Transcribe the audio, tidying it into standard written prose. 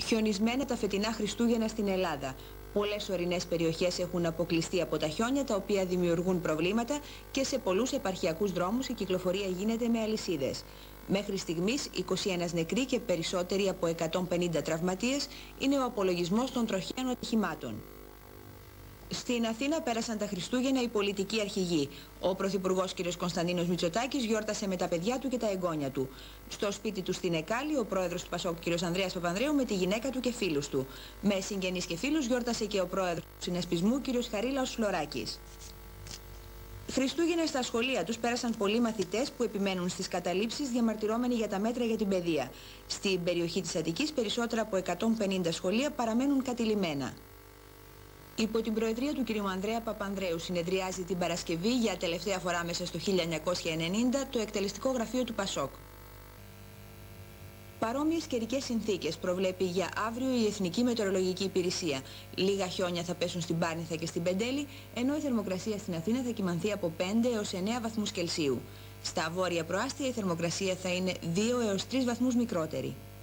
Χιονισμένα τα φετινά Χριστούγεννα στην Ελλάδα. Πολλές ορεινές περιοχές έχουν αποκλειστεί από τα χιόνια, τα οποία δημιουργούν προβλήματα και σε πολλούς επαρχιακούς δρόμους η κυκλοφορία γίνεται με αλυσίδες. Μέχρι στιγμής 21 νεκροί και περισσότεροι από 150 τραυματίες είναι ο απολογισμός των τροχαίων ατυχημάτων. Στην Αθήνα πέρασαν τα Χριστούγεννα οι πολιτικοί αρχηγοί. Ο Πρωθυπουργός κ. Κωνσταντίνος Μητσοτάκης γιόρτασε με τα παιδιά του και τα εγγόνια του. Στο σπίτι του στην Εκάλη, ο πρόεδρος του Πασόκ κ. Ανδρέας Παπανδρέου με τη γυναίκα του και φίλους του. Με συγγενείς και φίλους γιόρτασε και ο πρόεδρος του Συνασπισμού κ. Χαρίλαος Φλωράκης. Χριστούγεννα στα σχολεία τους πέρασαν πολλοί μαθητές που επιμένουν στις καταλήψεις, διαμαρτυρώμενοι για τα μέτρα για την παιδεία. Στην περιοχή της Αττικής περισσότερα από 150 σχολεία παραμένουν κατηλημένα. Υπό την προεδρία του κ. Ανδρέα Παπανδρέου συνεδριάζει την Παρασκευή για τελευταία φορά μέσα στο 1990 το εκτελεστικό γραφείο του Πασόκ. Παρόμοιες καιρικές συνθήκες προβλέπει για αύριο η Εθνική Μετεωρολογική Υπηρεσία. Λίγα χιόνια θα πέσουν στην Πάρνηθα και στην Πεντέλη, ενώ η θερμοκρασία στην Αθήνα θα κυμανθεί από 5 έως 9 βαθμούς Κελσίου. Στα βόρεια προάστια η θερμοκρασία θα είναι 2 έως 3 βαθμούς μικρότερη.